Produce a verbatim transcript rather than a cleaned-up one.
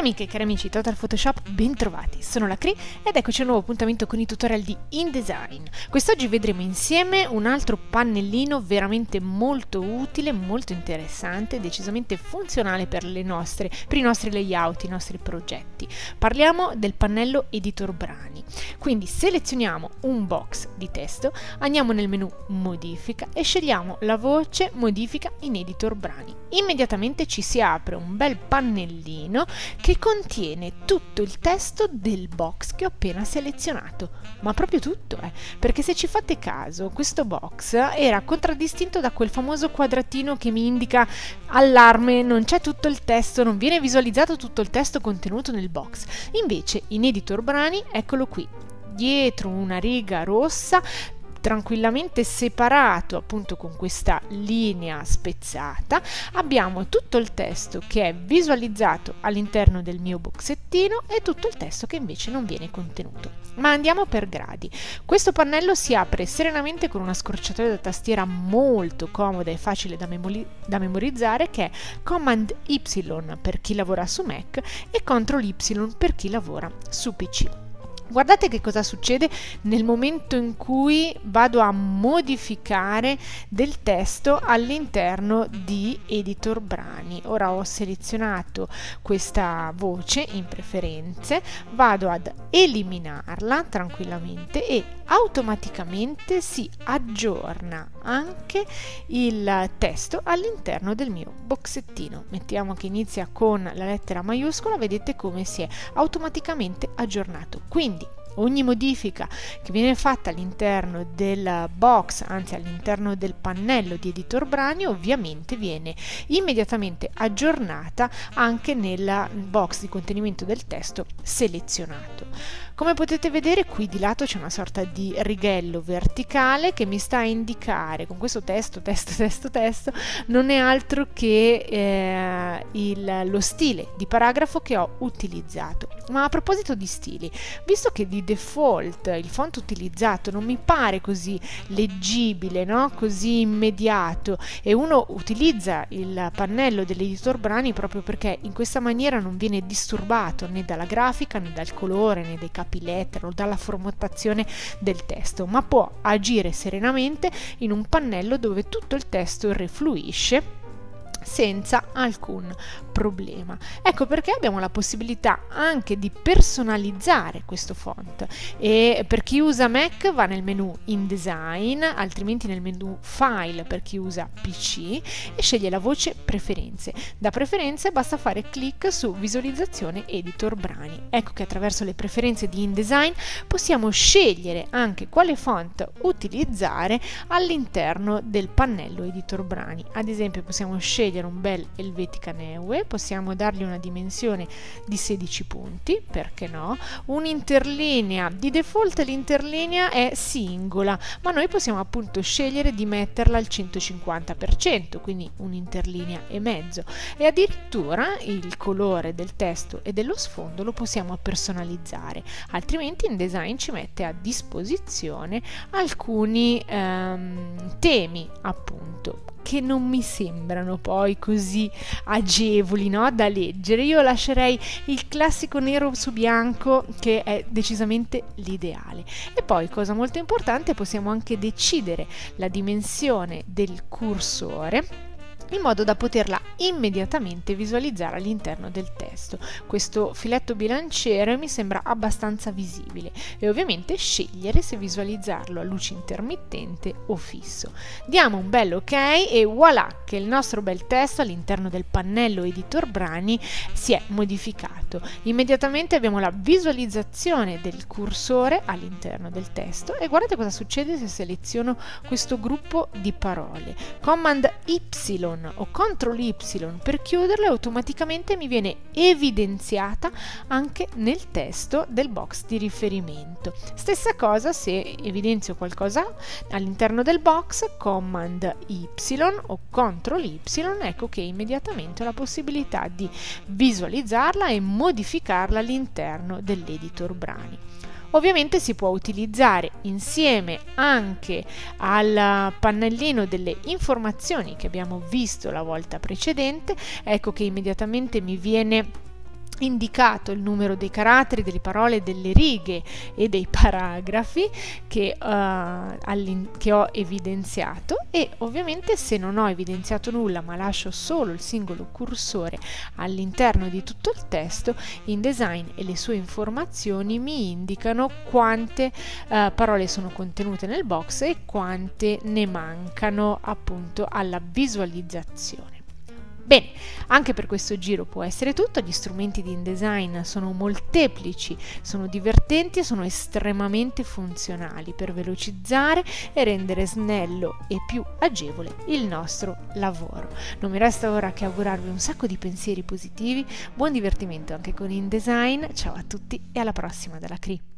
amiche e cari amici di Total Photoshop, bentrovati, sono la Cri ed eccoci a un nuovo appuntamento con i tutorial di InDesign. Quest'oggi vedremo insieme un altro pannellino veramente molto utile, molto interessante, decisamente funzionale per, le nostre, per i nostri layout, i nostri progetti. Parliamo del pannello Editor Brani. Quindi selezioniamo un box di testo, andiamo nel menu Modifica e scegliamo la voce Modifica in Editor Brani. Immediatamente ci si apre un bel pannellino che contiene tutto il testo del box che ho appena selezionato, ma proprio tutto, eh, perché se ci fate caso questo box era contraddistinto da quel famoso quadratino che mi indica allarme, non c'è tutto il testo, non viene visualizzato tutto il testo contenuto nel box. Invece in Editor Brani, eccolo qui, dietro una riga rossa, tranquillamente separato appunto con questa linea spezzata, abbiamo tutto il testo che è visualizzato all'interno del mio boxettino e tutto il testo che invece non viene contenuto. Ma andiamo per gradi. Questo pannello si apre serenamente con una scorciatoia da tastiera molto comoda e facile da, memori da memorizzare, che è Command Y per chi lavora su Mac e Control Y per chi lavora su P C. Guardate che cosa succede nel momento in cui vado a modificare del testo all'interno di Editor Brani. Ora ho selezionato questa voce in preferenze, vado ad eliminarla tranquillamente e automaticamente si aggiorna anche il testo all'interno del mio boxettino. Mettiamo che inizia con la lettera maiuscola, vedete come si è automaticamente aggiornato. Quindi ogni modifica che viene fatta all'interno del box, anzi all'interno del pannello di Editor Brani, ovviamente viene immediatamente aggiornata anche nel box di contenimento del testo selezionato. Come potete vedere, qui di lato c'è una sorta di righello verticale che mi sta a indicare, con questo testo, testo, testo, testo, non è altro che eh, il, lo stile di paragrafo che ho utilizzato. Ma a proposito di stili, visto che di default il font utilizzato non mi pare così leggibile, no? Così immediato, e uno utilizza il pannello dell'Editor Brani proprio perché in questa maniera non viene disturbato né dalla grafica né dal colore né dai capilettero o dalla formattazione del testo, ma può agire serenamente in un pannello dove tutto il testo rifluisce senza alcun problema. Ecco perché abbiamo la possibilità anche di personalizzare questo font, e per chi usa Mac va nel menu InDesign, altrimenti nel menu File per chi usa P C, e sceglie la voce Preferenze. Da Preferenze basta fare clic su Visualizzazione Editor Brani. Ecco che attraverso le preferenze di InDesign possiamo scegliere anche quale font utilizzare all'interno del pannello Editor Brani. Ad esempio possiamo scegliere un bel Helvetica Neue, possiamo dargli una dimensione di sedici punti, perché no, un'interlinea. Di default l'interlinea è singola, ma noi possiamo appunto scegliere di metterla al centocinquanta per cento, quindi un'interlinea e mezzo, e addirittura il colore del testo e dello sfondo lo possiamo personalizzare. Altrimenti InDesign ci mette a disposizione alcuni ehm, temi appunto che non mi sembrano poi così agevoli, no, da leggere. Io lascerei il classico nero su bianco, che è decisamente l'ideale. E poi, cosa molto importante, possiamo anche decidere la dimensione del cursore in modo da poterla immediatamente visualizzare all'interno del testo. Questo filetto bilanciere mi sembra abbastanza visibile, e ovviamente scegliere se visualizzarlo a luce intermittente o fisso. Diamo un bel ok e voilà che il nostro bel testo all'interno del pannello Editor Brani si è modificato. Immediatamente abbiamo la visualizzazione del cursore all'interno del testo, e guardate cosa succede se seleziono questo gruppo di parole. Command Y o Control Y per chiuderlo, e automaticamente mi viene evidenziata anche nel testo del box di riferimento. Stessa cosa se evidenzio qualcosa all'interno del box, Command Y o Control Y, ecco che immediatamente ho la possibilità di visualizzarla e modificarla all'interno dell'Editor Brani. Ovviamente si può utilizzare insieme anche al pannellino delle informazioni che abbiamo visto la volta precedente. Ecco che immediatamente mi viene indicato il numero dei caratteri, delle parole, delle righe e dei paragrafi che, uh, che ho evidenziato, e ovviamente se non ho evidenziato nulla ma lascio solo il singolo cursore all'interno di tutto il testo, InDesign e le sue informazioni mi indicano quante uh, parole sono contenute nel box e quante ne mancano appunto alla visualizzazione. Bene, anche per questo giro può essere tutto. Gli strumenti di InDesign sono molteplici, sono divertenti e sono estremamente funzionali per velocizzare e rendere snello e più agevole il nostro lavoro. Non mi resta ora che augurarvi un sacco di pensieri positivi, buon divertimento anche con InDesign, ciao a tutti e alla prossima dalla C R I.